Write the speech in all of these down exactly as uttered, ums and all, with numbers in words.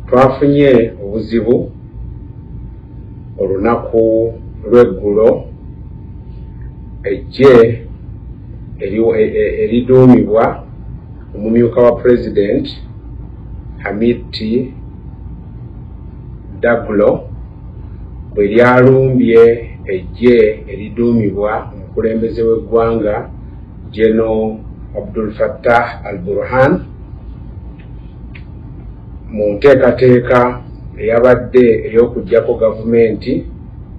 twafunye obuzibu olunaku lw'eggulo ejje eriduumibwa omumyuka wa president Hamiti Dagulo bwe lyalumbye ejje eriduumibwa omukulembeze w'eggwanga General Abdul Fattah al-Burhan mu nteekateeka eyabadde ey'okuggyako gavumenti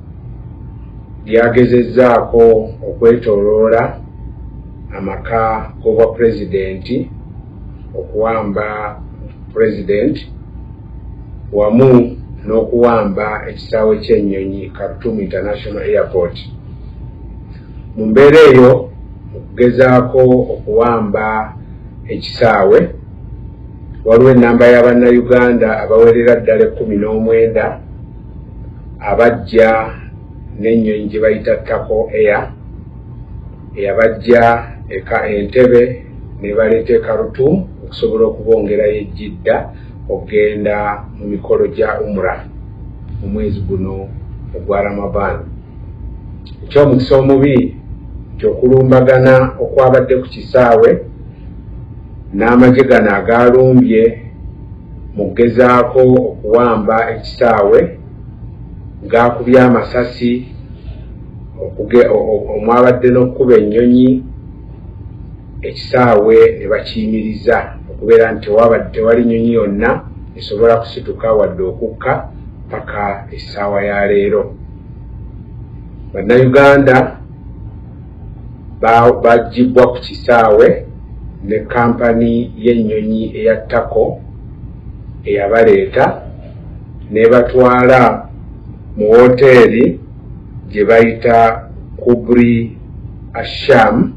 lyagezezzaako okwetooloola amaka g'obwa pulezidenti okuwamba pulezidenti wamu n'okuwamba ekisaawe ky'ennyonyi Khartoum International Airport. Mu mbeera eyo okugezaako okuwamba ekisaawe waliwo ennamba y'Abannayuganda abawerera ddala ekkumi n'omwenda abajja n'ennyonyi gye bayita Tako Air eyabajja eka Entebbe ne baleeta e Khartoum okusobola okubongerayo ejjidda okugenda mu mikolo gya umra mu mwezi guno ogwa Ramadan. Eky'omukisa omubi ky'okulumbagana okwabadde ku kisaawe n'amagye gano agalumbye mu kugezaako okuwamba ekisaawe gaakubye amasasi omwabadde n'okukuba ennyonyi ekisaawe ne bakiyimiriza okubeera nti tewali nnyonyi yonna esobola kusituka wadde okukka paka essaawa ya leero. Bannayuganda baggyibbwa ku kisaawe ne kampani y'ennyonyi eya Tako eyabaleeta n'ebatwala mu woteeri gye bayita Kubri Asham